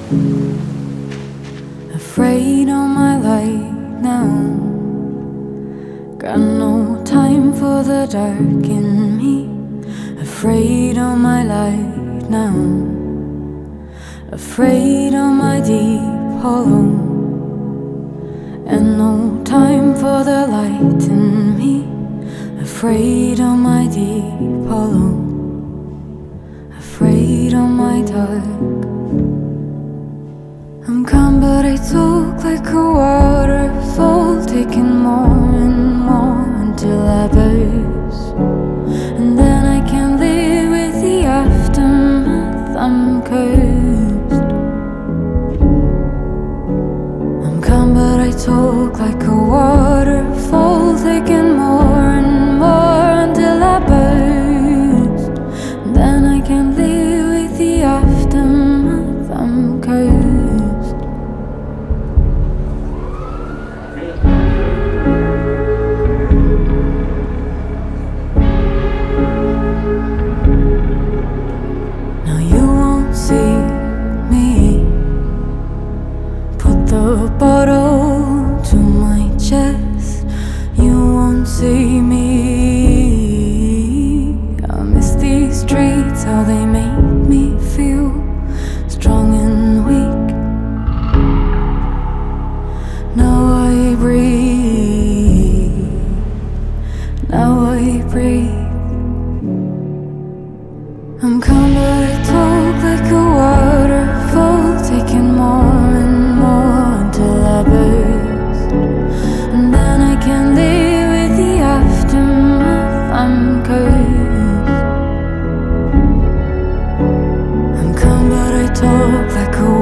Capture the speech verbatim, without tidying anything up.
Afraid of my light now. Got no time for the dark in me. Afraid of my light now. Afraid of my deep hollow. And no time for the light in me. Afraid of my deep hollow. Afraid of my dark. I'm calm but I talk like a waterfall, taking more and more until I burst. And then I can't live with the aftermath, I'm cursed. I'm calm but I talk like a waterfall, taking more and more until I burst. And then I can't live with the aftermath, I'm cursed. Bottle to my chest, you won't see me. I miss these streets, how they make me feel strong and weak. Now I breathe, now I breathe. I'm calm but I talk like a waterfall, taking more and more until I burst. And then I can't live with the aftermath, I'm cursed. I'm calm but I talk like a